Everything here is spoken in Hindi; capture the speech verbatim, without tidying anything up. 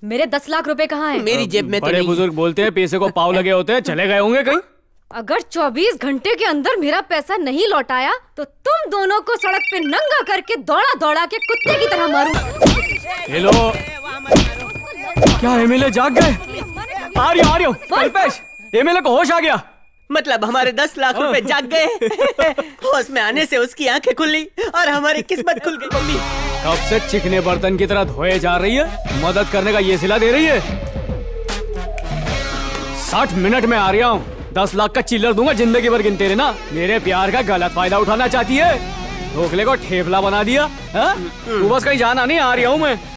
मेरे दस लाख रुपए कहाँ हैं? मेरी जेब में तो बड़े नहीं। बुजुर्ग बोलते हैं पैसे को पाव लगे होते हैं, चले गए होंगे कहीं। अगर चौबीस घंटे के अंदर मेरा पैसा नहीं लौटाया तो तुम दोनों को सड़क पे नंगा करके दौड़ा दौड़ा के कुत्ते की तरह मारूं। हेलो, क्या एमएलए जाग गए? आ रही आ रही हूँ। कल्पेश, एमएलए को होश आ गया। मतलब हमारे दस लाख रुपए जाग गए। होश में आने से उसकी आंखें खुली और हमारी किस्मत खुल गई। मम्मी कब से चिकने बर्तन की तरह धोए जा रही है, मदद करने का ये सिला दे रही है। साठ मिनट में आ रहा हूँ, दस लाख का चिल्लर दूंगा, जिंदगी भर गिनते रहना। मेरे प्यार का गलत फायदा उठाना चाहती है, ढोकले को ठेपला बना दिया। हा? तू बस कहीं जाना नहीं, आ रहा हूँ मैं।